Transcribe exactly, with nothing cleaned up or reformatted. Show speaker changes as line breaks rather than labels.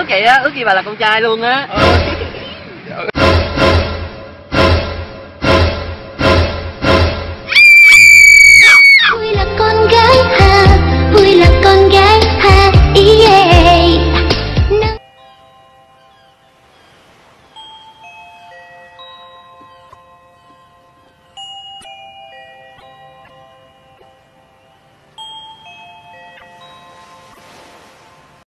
chị á, ước gì bà là con trai luôn á.
Ừ.